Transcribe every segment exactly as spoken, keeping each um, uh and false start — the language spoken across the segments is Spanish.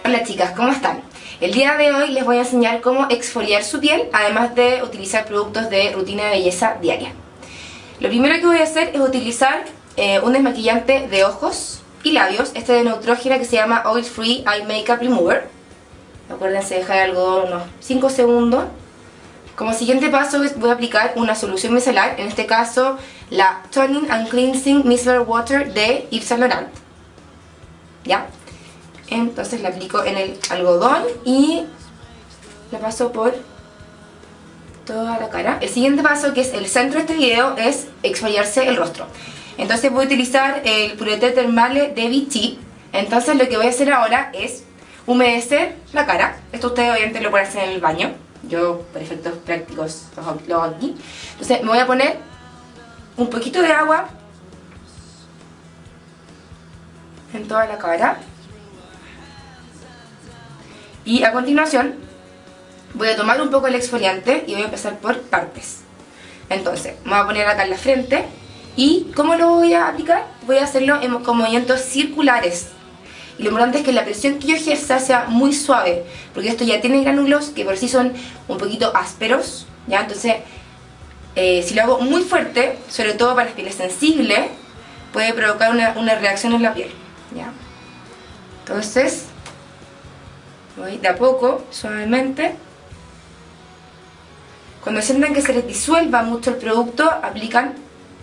Hola chicas, ¿cómo están? El día de hoy les voy a enseñar cómo exfoliar su piel, además de utilizar productos de rutina de belleza diaria. Lo primero que voy a hacer es utilizar eh, un desmaquillante de ojos y labios, este de Neutrogena que se llama Oil Free Eye Makeup Remover. Acuérdense de dejar el algodón unos cinco segundos. Como siguiente paso voy a aplicar una solución micelar, en este caso la Toning and Cleansing Micellar Water de Yves Saint Laurent. ¿Ya? Entonces la aplico en el algodón y la paso por toda la cara. El siguiente paso, que es el centro de este video, es exfoliarse el rostro. Entonces voy a utilizar el Purité Thermale de Vichy. Entonces lo que voy a hacer ahora es humedecer la cara. Esto ustedes obviamente lo pueden hacer en el baño. Yo, por efectos prácticos, lo hago aquí. Entonces me voy a poner un poquito de agua en toda la cara. Y a continuación voy a tomar un poco el exfoliante y voy a empezar por partes. Entonces me voy a poner acá en la frente. ¿Y cómo lo voy a aplicar? Voy a hacerlo en, con movimientos circulares. Y lo importante es que la presión que yo ejerza sea muy suave, porque esto ya tiene gránulos que por sí son un poquito ásperos, ¿ya? Entonces, eh, si lo hago muy fuerte, sobre todo para las pieles sensibles, puede provocar una, una reacción en la piel, ¿ya? Entonces, voy de a poco, suavemente. Cuando sientan que se les disuelva mucho el producto, aplican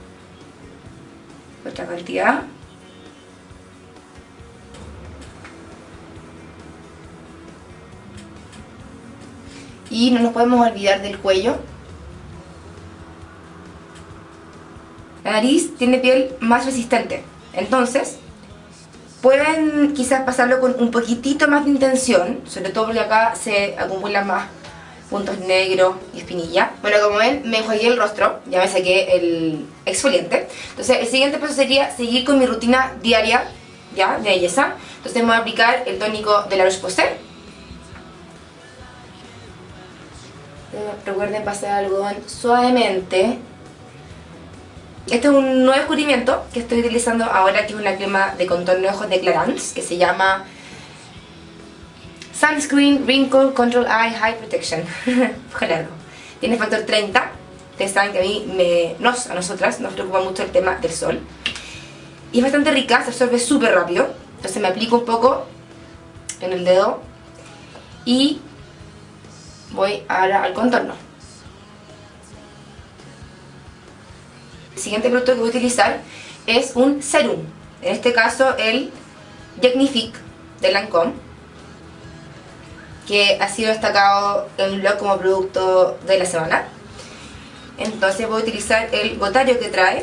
otra cantidad. Y no nos podemos olvidar del cuello. La nariz tiene piel más resistente, entonces pueden quizás pasarlo con un poquitito más de intención, sobre todo porque acá se acumulan más puntos negros y espinilla. Bueno, como ven, me enjuagué el rostro, ya me saqué el exfoliante. Entonces el siguiente paso sería seguir con mi rutina diaria, ya, de belleza. Entonces me voy a aplicar el tónico de la Roche-Posay. Recuerden pasar el algodón suavemente. Este es un nuevo descubrimiento que estoy utilizando ahora, que es una crema de contorno de ojos de Clarins, que se llama Sunscreen Wrinkle Control Eye High Protection. Largo. Tiene factor treinta. Ustedes saben que a mí, me, nos, a nosotras, nos preocupa mucho el tema del sol. Y es bastante rica, se absorbe súper rápido. Entonces me aplico un poco en el dedo y voy ahora al contorno. El siguiente producto que voy a utilizar es un serum. En este caso el Magnifique de Lancôme, que ha sido destacado en el blog como producto de la semana. Entonces voy a utilizar el gotario que trae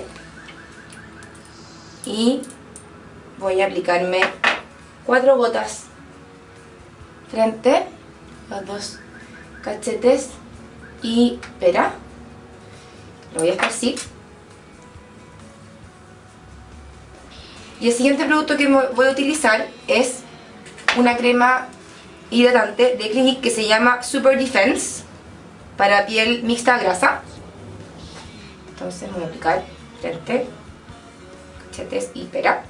y voy a aplicarme cuatro gotas frente a los dos cachetes y pera. Lo voy a esparcir. Y el siguiente producto que voy a utilizar es una crema hidratante de Clinique que se llama Super Defense para piel mixta grasa. Entonces voy a aplicar frente, cachetes y pera.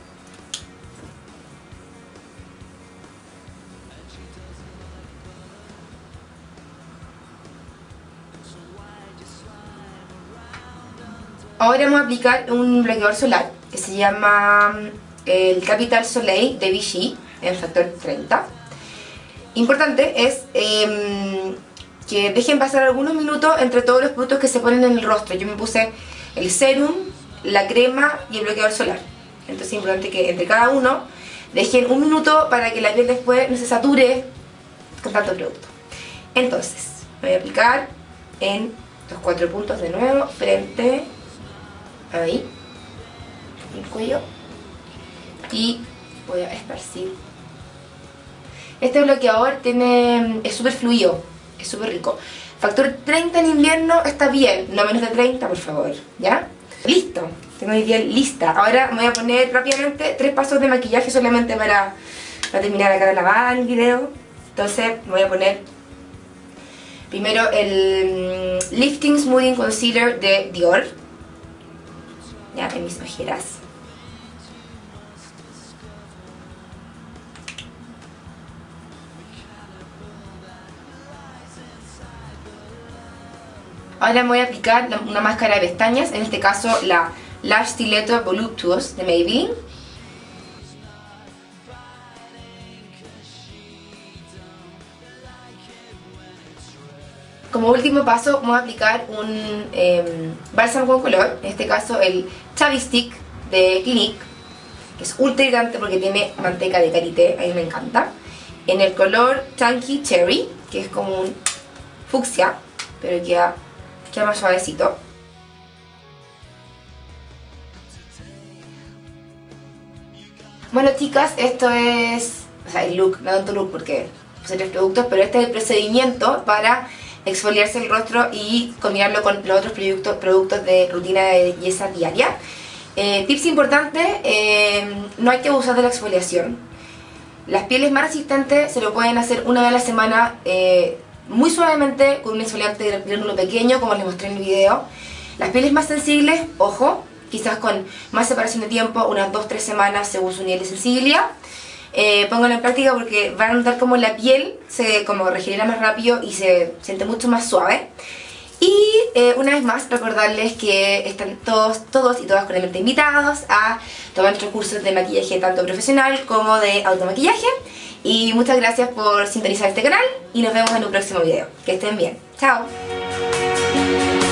Ahora vamos a aplicar un bloqueador solar que se llama el Capital Soleil de Vichy en factor treinta. Importante es eh, que dejen pasar algunos minutos entre todos los productos que se ponen en el rostro. Yo me puse el serum, la crema y el bloqueador solar. Entonces es importante que entre cada uno dejen un minuto para que la piel después no se sature con tanto producto. Entonces voy a aplicar en los cuatro puntos de nuevo, frente, ahí, el cuello, y voy a esparcir. Este bloqueador tiene, es súper fluido, es súper rico. Factor treinta en invierno está bien, no menos de treinta, por favor, ¿ya? Listo, tengo mi piel lista. Ahora me voy a poner rápidamente tres pasos de maquillaje solamente para, para terminar acá de lavar el video. Entonces me voy a poner primero el um, Lifting Smoothing Concealer de Dior, ya, en mis ojeras. Ahora me voy a aplicar una máscara de pestañas, en este caso la Lash Stiletto Voluptuous de Maybelline. Como último paso voy a aplicar un eh, bálsamo con color, en este caso el Chubby Stick de Clinique, que es ultra hidratante porque tiene manteca de karité, a mí me encanta. En el color Chunky Cherry, que es como un fucsia, pero queda, queda más suavecito. Bueno chicas, esto es, o sea, el look, no tanto look porque puse tres productos, pero este es el procedimiento para exfoliarse el rostro y combinarlo con los otros productos, productos de rutina de belleza diaria. Eh, tips importantes, eh, no hay que abusar de la exfoliación. Las pieles más resistentes se lo pueden hacer una vez a la semana, eh, muy suavemente, con un exfoliante de gránulo pequeño, como les mostré en el video. Las pieles más sensibles, ojo, quizás con más separación de tiempo, unas dos a tres semanas según su nivel de sensibilidad. Eh, pónganlo en práctica porque van a notar como la piel se como regenera más rápido y se siente mucho más suave. Y eh, una vez más recordarles que están todos, todos y todas cordialmente invitados a tomar nuestros cursos de maquillaje tanto profesional como de automaquillaje. Y muchas gracias por sintonizar este canal y nos vemos en un próximo video. Que estén bien. Chao.